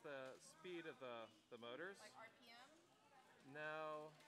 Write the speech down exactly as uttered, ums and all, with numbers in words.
the speed of the, the motors. Like R P M? No,